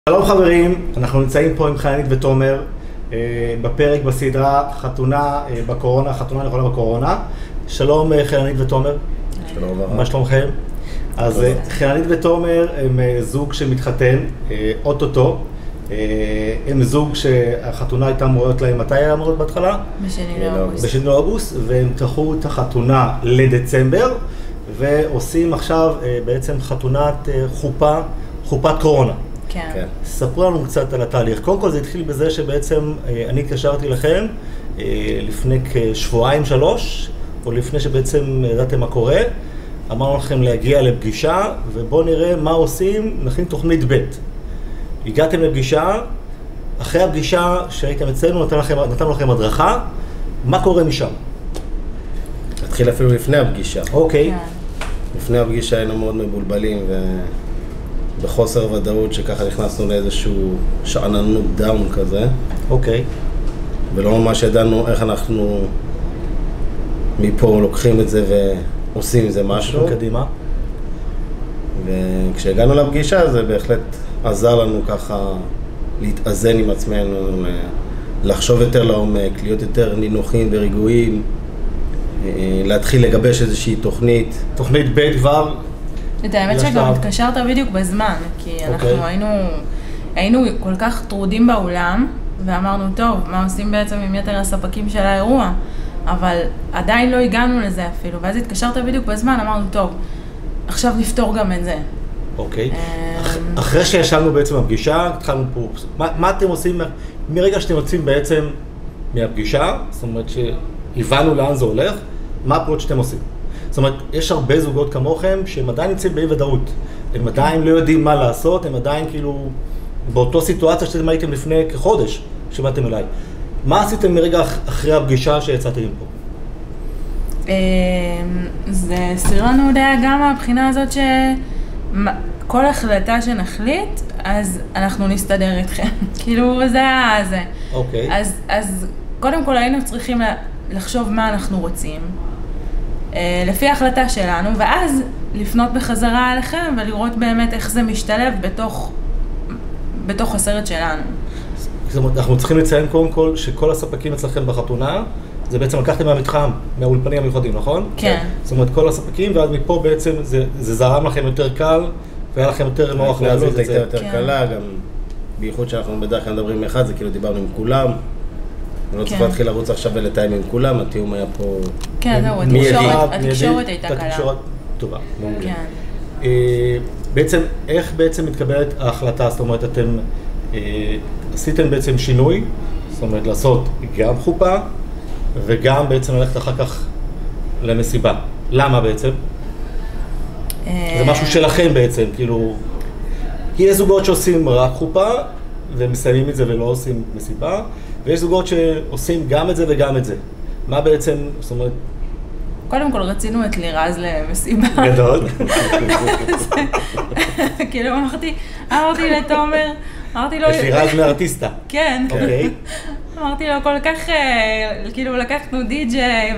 שלום חברים, אנחנו נמצאים פה עם חננית ותומר בפרק בסדרה חתונה בקורונה, חתונה נכונה בקורונה. שלום חננית ותומר. שלום רב. מה שלומכם? אז חננית ותומר הם זוג שמתחתן, אוטוטו. הם זוג שהחתונה הייתה אמורות להם, מתי היה אמורות בהתחלה? בשני לאוגוסט, והם דחו את החתונה לדצמבר, ועושים עכשיו בעצם חתונת חופת קורונה. כן. ספרו לנו קצת על התהליך. קודם כל זה התחיל בזה שבעצם אני התקשרתי לכם לפני כשבועיים שלוש, או לפני שבעצם ידעתם מה קורה. אמרנו לכם להגיע לפגישה, ובואו נראה מה עושים, נכין תוכנית ב'. הגעתם לפגישה, אחרי הפגישה שהייתם אצלנו נתנו לכם הדרכה, מה קורה משם? התחיל אפילו לפני הפגישה. אוקיי. לפני הפגישה היינו מאוד מבולבלים ובחוסר ודאות שככה נכנסנו לאיזשהו שעננות דאון כזה. אוקיי. ולא ממש ידענו איך אנחנו מפה לוקחים את זה ועושים עם זה משהו. קדימה. וכשהגענו לפגישה זה בהחלט עזר לנו ככה להתאזן עם עצמנו, לחשוב יותר לעומק, להיות יותר נינוחים ורגועים, להתחיל לגבש איזושהי תוכנית. תוכנית ב' כבר. את האמת שגם התקשרת בדיוק בזמן, כי אנחנו היינו כל כך טרודים באולם, ואמרנו, טוב, מה עושים בעצם עם יתר הספקים של האירוע? אבל עדיין לא הגענו לזה אפילו, ואז התקשרת בדיוק בזמן, אמרנו, טוב, עכשיו נפתור גם את זה. אוקיי. אחרי שישבנו בעצם בפגישה, התחלנו פה, מה אתם עושים מרגע שאתם יוצאים בעצם מהפגישה? זאת אומרת שהבנו לאן זה הולך, מה הפרוט שאתם עושים? זאת אומרת, יש הרבה זוגות כמוכם שהם עדיין נמצאים באי ודאות. הם עדיין לא יודעים מה לעשות, הם עדיין כאילו באותו סיטואציה שאתם הייתם לפני כחודש שבאתם אליי. מה עשיתם מרגע אחרי הפגישה שיצאתם פה? זה סיר לנו די גם מהבחינה הזאת שכל החלטה שנחליט, אז אנחנו נסתדר איתכם. כאילו זה היה זה. אוקיי. אז קודם כל היינו צריכים לחשוב מה אנחנו רוצים. לפי ההחלטה שלנו, ואז לפנות בחזרה אליכם ולראות באמת איך זה משתלב בתוך הסרט שלנו. זאת אומרת, אנחנו צריכים לציין קודם כל שכל הספקים אצלכם בחתונה, זה בעצם לקחתם מהמתחם, מהאולפנים המיוחדים, נכון? כן. זאת אומרת, כל הספקים, ואז מפה בעצם זה זרם לכם יותר קל, והיה לכם יותר נוח להזיז את זה. הייתה יותר קלה, גם בייחוד שאנחנו בדרך כלל מדברים אחד, זה כאילו דיברנו עם כולם. לא צריך להתחיל לרוץ עכשיו ולתאם עם כולם, התיאום היה פה... כן, זהו, התקשורת הייתה קלה. התקשורת טובה, מעולה. בעצם, איך בעצם מתקבלת ההחלטה? זאת אומרת, אתם עשיתם בעצם שינוי, זאת אומרת, לעשות גם חופה, וגם בעצם ללכת אחר כך למסיבה. למה בעצם? זה משהו שלכם בעצם, כאילו... כי יש זוגות שעושים רק חופה, ומסיימים את זה ולא עושים מסיבה, ויש זוגות שעושים גם את זה וגם את זה. מה בעצם, זאת אומרת... קודם כל רצינו את לירז למסיבה. גדול. כאילו אמרתי לתומר, אמרתי לו... יש לירז מארטיסטה. כן. אוקיי. אמרתי לו כל כך, כאילו לקחנו די-ג'יי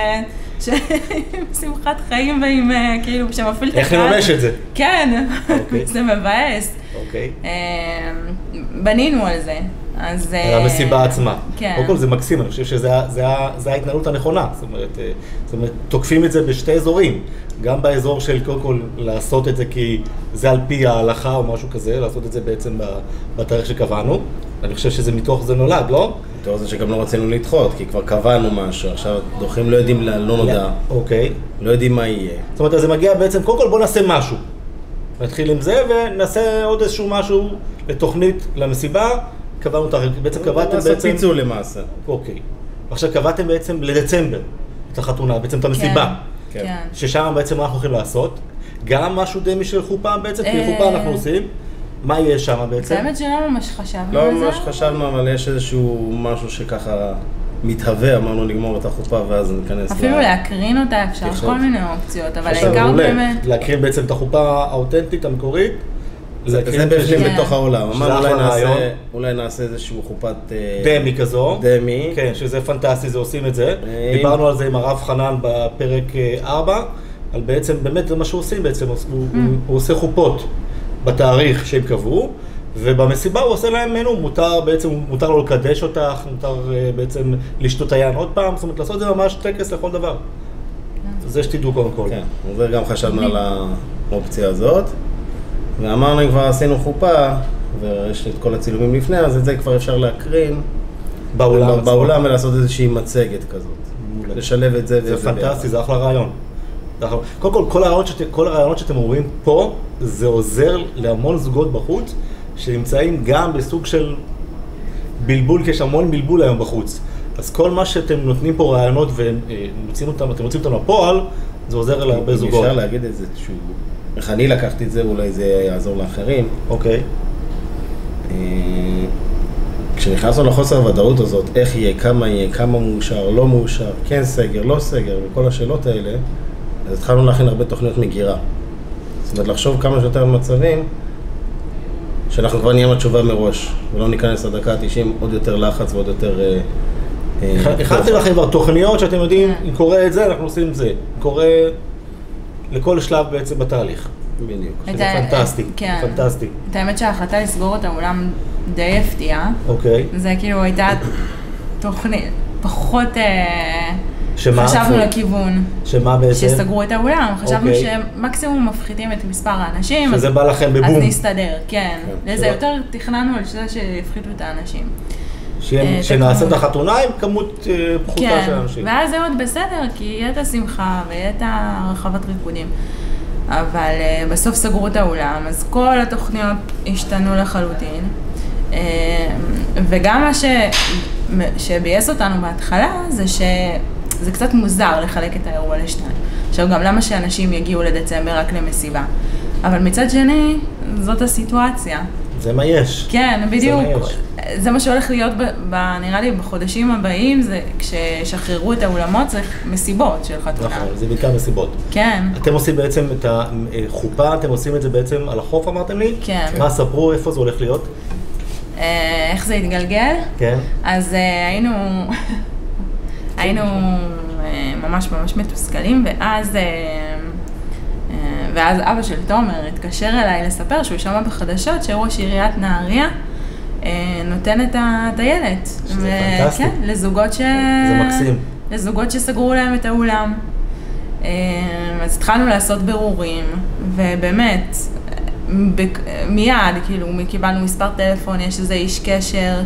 ושמחת חיים ועם כאילו שמפעיל את הקהל. איך נממש את זה? כן, זה מבאס. אוקיי. בנינו על זה. על המסיבה עצמה. כן. קודם כל זה מקסים, אני חושב שזה ההתנהלות הנכונה. זאת אומרת, תוקפים את זה בשתי אזורים. גם באזור של קודם כל לעשות את זה כי זה על פי ההלכה או משהו כזה, לעשות את זה בעצם בתאריך שקבענו. אני חושב שזה מתוך זה נולד, לא? מתוך זה שגם לא רצינו לדחות, כי כבר קבענו משהו. עכשיו דוחים לא יודעים לא נודע. אוקיי. לא יודעים מה יהיה. זאת אומרת, זה מגיע בעצם, קודם כל בוא נעשה משהו. נתחיל עם זה ונעשה עוד איזשהו משהו לתוכנית למסיבה. קבענו תאריך, בעצם קבעתם בעצם... נעשה פיצול למעשה. אוקיי. עכשיו קבעתם בעצם לדצמבר את החתונה, בעצם את המסיבה. כן. ששם בעצם מה אנחנו הולכים לעשות. גם משהו דמי של חופה בעצם, כי חופה אנחנו עושים. מה יהיה שם בעצם? באמת שלא ממש חשבנו על זה. זה? לא ממש חשבנו, אבל יש איזשהו משהו שככה מתהווה, אמרנו נגמור את החופה ואז ניכנס... אפילו להקרין אותה אפשר, יש כל מיני אופציות, אבל העיקר באמת... להקרין בעצם את החופה האותנטית, המקורית. זה בפנים בתוך העולם. אמרנו אולי נעשה איזשהו חופת... דמי כזו. דמי. כן, שזה פנטסטי, זה עושים את זה. דיברנו על זה עם הרב חנן בפרק 4, על בעצם, באמת זה מה שהוא עושים בעצם, הוא עושה חופות בתאריך שהם קבעו, ובמסיבה הוא עושה להם מנו, מותר לו לקדש אותך, מותר בעצם לשתות היין עוד פעם, זאת אומרת, לעשות את זה ממש טקס לכל דבר. זה שתדעו קודם כל. כן, וגם חשבנו על האופציה הזאת, ואמרנו אם כבר עשינו חופה, ויש את כל הצילומים לפני, אז את זה כבר אפשר להקרין באולם ולעשות איזושהי מצגת כזאת. לשלב את זה. זה פנטסטי, זה אחלה רעיון. קודם כל, כל הרעיונות שאתם רואים פה, זה עוזר להמון זוגות בחוץ, שנמצאים גם בסוג של בלבול, כי יש המון בלבול היום בחוץ. אז כל מה שאתם נותנים פה רעיונות ואתם מוצאים אותם לפועל, זה עוזר להרבה זוגות. אפשר להגיד את זה שהוא... איך אני לקחתי את זה, אולי זה יעזור לאחרים. אוקיי. כשנכנסנו לחוסר הוודאות הזאת, איך יהיה, כמה מאושר, לא מאושר, כן סגר, לא סגר, וכל השאלות האלה, אז התחלנו להכין הרבה תוכניות מגירה. זאת אומרת, לחשוב כמה שיותר מצבים, שאנחנו כבר נהיה התשובה מראש, ולא ניכנס לדקה ה-90, עוד יותר לחץ ועוד יותר... הכנתי לכם כבר תוכניות שאתם יודעים, אם קורה את זה, אנחנו עושים את זה. קורה לכל שלב בעצם בתהליך. בדיוק. שזה פנטסטי, פנטסטי. את האמת שההחלטה לסגור את האולם די הפתיעה. אוקיי. זה כאילו הייתה תוכנית, פחות חשבנו לכיוון. שמה בעצם? שסגרו את האולם, חשבנו שמקסימום מפחיתים את מספר האנשים. שזה בא לכם בבום. אז נסתדר, כן. לזה יותר תכננו על זה שיפחיתו את האנשים. שנעשה את החתונה עם כמות פחותה של אנשים. ואז זה עוד בסדר, כי יהיה את השמחה ויהיה את הרחבת ריקודים. אבל בסוף סגרו את האולם, אז כל התוכניות השתנו לחלוטין. וגם מה שבייס אותנו בהתחלה, זה שזה קצת מוזר לחלק את האירוע לשתיים. עכשיו גם למה שאנשים יגיעו לדצמבר רק למסיבה. אבל מצד שני, זאת הסיטואציה. זה מה יש. כן, בדיוק. זה מה שהולך להיות, נראה לי, בחודשים הבאים, זה כששחררו את האולמות, צריך מסיבות של חתונה. נכון, זה בעיקר מסיבות. כן. אתם עושים בעצם את החופה, אתם עושים את זה בעצם על החוף, אמרתם לי? כן. מה, ספרו, איפה זה הולך להיות? איך זה התגלגל? כן. אז היינו ממש מתוסכלים, ואז אבא של תומר התקשר אליי לספר שהוא שמע בחדשות שראש עיריית נהריה נותן את הטיילת. שזה פנטסטי. כן, לזוגות זה מקסים. לזוגות שסגרו להם את האולם. אז התחלנו לעשות בירורים, ובאמת, מיד, כאילו, קיבלנו מספר טלפון, יש איזה איש קשר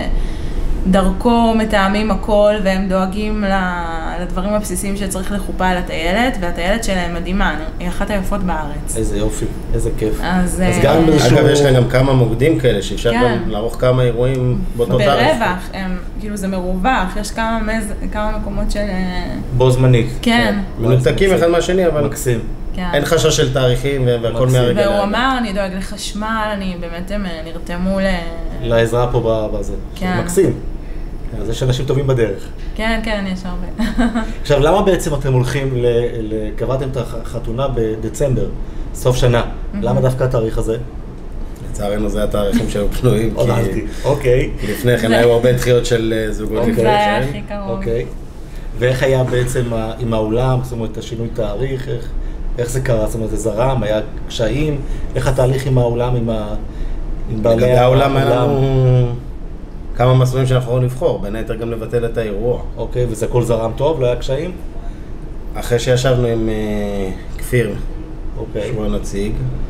שדרכו מתאמים הכל, והם דואגים לדברים הבסיסיים שצריך לחופה על הטיילת, והטיילת שלהם מדהימה, היא אחת היפות בארץ. איזה יופי, איזה כיף. אז גם אגב, יש להם גם כמה מוקדים כאלה, שאפשר גם לערוך כמה אירועים באותו תאריך. ברווח, כאילו זה מרווח, יש כמה מקומות של... בו זמנית. כן. מנותקים אחד מהשני, אבל... מקסים. אין חשש של תאריכים והכל מהרגע. והוא אמר, אני דואג לחשמל, אני באמת נרתמו לעזרה פה בזה. כן. מקסים. אז יש אנשים טובים בדרך. כן, יש הרבה. עכשיו, למה בעצם אתם הולכים, קבעתם את החתונה בדצמבר, סוף שנה? למה דווקא התאריך הזה? לצערנו זה התאריכים שהיו פנויים. אוקיי. לפני כן היו הרבה דחיות של זוגות. זה היה הכי קרוב. אוקיי. ואיך היה בעצם עם האולם, זאת אומרת, השינוי תאריך, איך זה קרה? זאת אומרת, זה זרם, היה קשיים, איך התהליך עם האולם, עם בעלי לגבי האולם היה לנו כמה מסלולים שאנחנו יכולים לבחור, בין היתר גם לבטל את האירוע. אוקיי, וזה כל זרם טוב, לא היה קשיים? אחרי שישבנו עם כפיר, שהוא הנציג,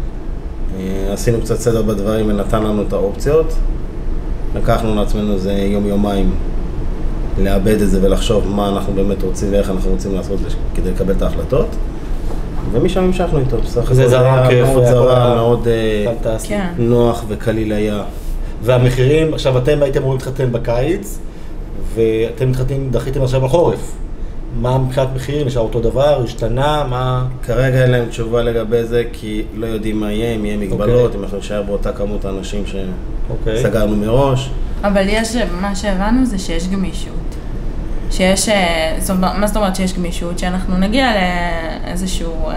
עשינו קצת סדר בדברים ונתן לנו את האופציות. לקחנו לעצמנו איזה יום-יומיים לאבד את זה ולחשוב מה אנחנו באמת רוצים ואיך אנחנו רוצים לעשות כדי לקבל את ההחלטות. ומשם המשכנו איתו, בסך זה זרם כיף, מאוד זרם, מאוד נוח וקליל היה. והמחירים, עכשיו אתם הייתם אמורים להתחתן בקיץ, ואתם דחיתם עכשיו בחורף. מה מבחינת מחירים? נשאר אותו דבר? השתנה? מה? כרגע אין להם תשובה לגבי זה, כי לא יודעים מה יהיה, אם יהיה מגבלות, אם אנחנו נשאר באותה כמות האנשים שסגרנו מראש. אבל מה שהבנו זה שיש גמישות. מה זאת אומרת שיש גמישות? שאנחנו נגיע לאיזשהו...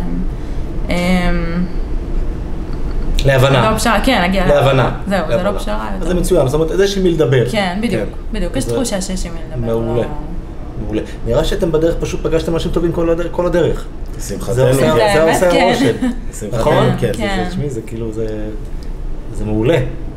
להבנה. לא פשרה, כן, נגיע להבנה. זהו, זה לא פשרה. אז זה מצוין, זאת אומרת, יש עם מי לדבר. כן, בדיוק. יש תחושה שיש עם מי לדבר. מעולה. נראה שאתם בדרך פשוט פגשתם אנשים טובים כל הדרך. שמחתנו. זה עושה רושם. נכון? כן. זה כאילו, זה מעולה.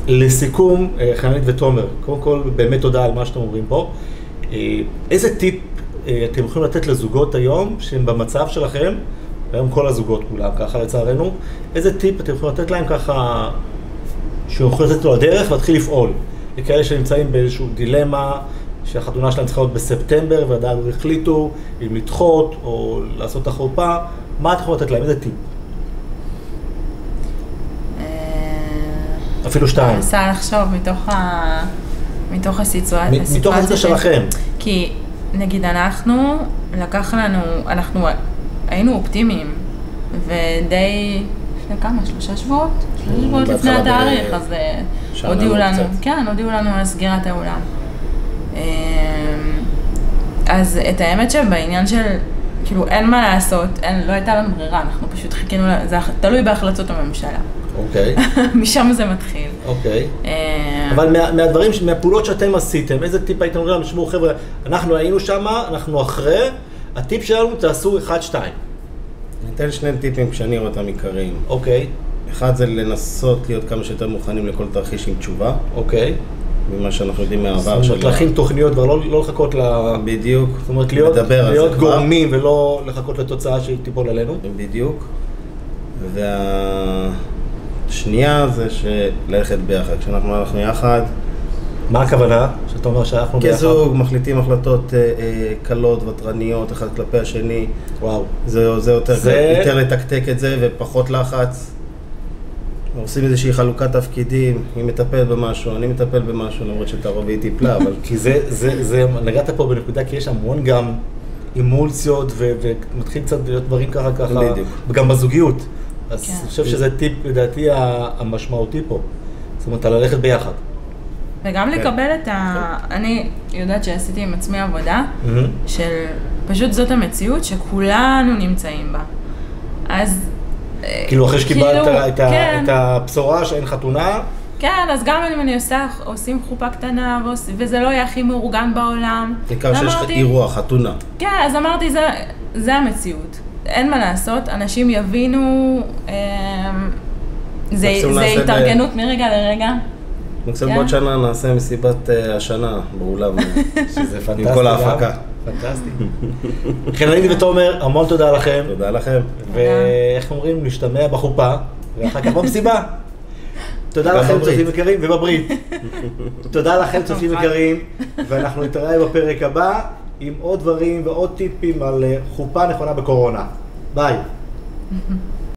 לסיכום, חננית ותומר, קודם כל באמת תודה על מה שאתם אומרים פה. איזה טיפ אתם יכולים לתת לזוגות היום, שהם במצב שלכם, היום כל הזוגות כולם ככה לצערנו, איזה טיפ אתם יכולים לתת להם ככה, שיכולים לתת לו לדרך ולהתחיל לפעול? לכאלה שנמצאים באיזשהו דילמה, שהחתונה שלהם צריכה להיות בספטמבר, ועדיין החליטו אם לדחות או לעשות את החופה, מה אתם יכולים לתת להם? איזה טיפ? אפילו 2. מנסה לחשוב מתוך הסיטואציה. מתוך הסיטואציה שלכם. כי נגיד אנחנו היינו אופטימיים, ודי, לפני כמה? 3 שבועות? 3 שבועות לפני התאריך, אז הודיעו לנו על סגירת האולם. אז את האמת שבעניין של, כאילו אין מה לעשות, לא הייתה לנו ברירה, אנחנו פשוט חיכינו, זה תלוי בהחלטות הממשלה. אוקיי. משם זה מתחיל. אוקיי. אבל מהדברים, מהפעולות שאתם עשיתם, איזה טיפ הייתם אומרים? תשמעו חבר'ה, אנחנו היינו שם, אנחנו אחרי, הטיפ שלנו תעשו 1-2. אני אתן 2 טיפים כשאני רואה אותם עיקריים. אוקיי. אחד זה לנסות להיות כמה שיותר מוכנים לכל תרחיש עם תשובה. אוקיי. ממה שאנחנו יודעים מהעבר של... להכין תוכניות ולא לחכות בדיוק. זאת אומרת, להיות גורמים ולא לחכות לתוצאה שתיפול עלינו. בדיוק. והשנייה זה ללכת ביחד. כשאנחנו הלכנו יחד... מה הכוונה? שאתה אומר שאנחנו ביחד? כזוג מחליטים החלטות קלות וטרניות, אחד כלפי השני. וואו. זה יותר לתקתק את זה ופחות לחץ. עושים איזושהי חלוקת תפקידים, היא מטפלת במשהו, אני מטפל במשהו, למרות שתרוב היא טיפלה, אבל... כי זה, נגעת פה בנקודה, כי יש המון גם אימולציות, ומתחיל קצת להיות דברים ככה, בדיוק. וגם בזוגיות. אז אני חושב שזה טיפ, לדעתי, המשמעותי פה. זאת אומרת, ללכת ביחד. וגם לקבל את אני יודעת שעשיתי עם עצמי עבודה, של פשוט זאת המציאות שכולנו נמצאים בה. אז... כאילו אחרי שקיבלת את הבשורה שאין חתונה? כן, אז גם אם אני עושים חופה קטנה, וזה לא יהיה הכי מאורגן בעולם. בעיקר שיש אירוע, חתונה. כן, אז אמרתי, זה המציאות. אין מה לעשות, אנשים יבינו, זה התארגנות מרגע לרגע. מקסימום בעוד שנה נעשה מסיבת השנה באולם. שזה פנטסטי. עם כל ההפקה. פנטסטי. חננית ותומר, המון תודה לכם. תודה לכם. ואיך אומרים, נשתמע בחופה, ואחר כך במסיבה. תודה לכם, צופים יקרים, ובברית. תודה לכם, צופים יקרים, ואנחנו נתראה בפרק הבא עם עוד דברים ועוד טיפים על חופה נכונה בקורונה. ביי.